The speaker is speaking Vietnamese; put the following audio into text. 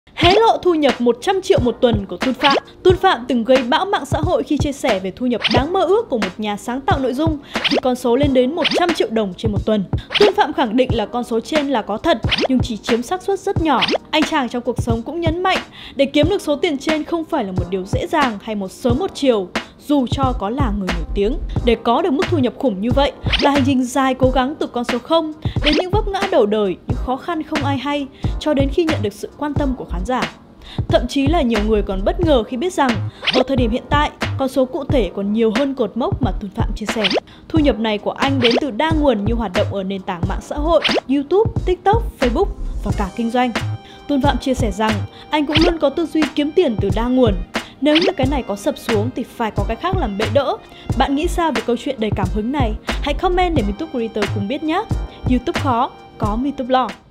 Hé lộ thu nhập 100 triệu một tuần của Tuân Phạm. Tuân Phạm từng gây bão mạng xã hội khi chia sẻ về thu nhập đáng mơ ước của một nhà sáng tạo nội dung khi con số lên đến 100 triệu đồng trên một tuần. Tuân Phạm khẳng định là con số trên là có thật nhưng chỉ chiếm xác suất rất nhỏ. Anh chàng trong cuộc sống cũng nhấn mạnh để kiếm được số tiền trên không phải là một điều dễ dàng hay một sớm một chiều, dù cho có là người nổi tiếng. Để có được mức thu nhập khủng như vậy là hành trình dài cố gắng từ con số 0 đến những vấp ngã đầu đời, những khó khăn không ai hay, cho đến khi nhận được sự quan tâm của khán giả. Thậm chí là nhiều người còn bất ngờ khi biết rằng ở thời điểm hiện tại, con số cụ thể còn nhiều hơn cột mốc mà Tuân Phạm chia sẻ. Thu nhập này của anh đến từ đa nguồn như hoạt động ở nền tảng mạng xã hội, YouTube, TikTok, Facebook và cả kinh doanh. Tuân Phạm chia sẻ rằng anh cũng luôn có tư duy kiếm tiền từ đa nguồn. Nếu như cái này có sập xuống thì phải có cái khác làm bệ đỡ. Bạn nghĩ sao về câu chuyện đầy cảm hứng này? Hãy comment để MeToo Creator cùng biết nhé! YouTube khó, có MeToo Blog.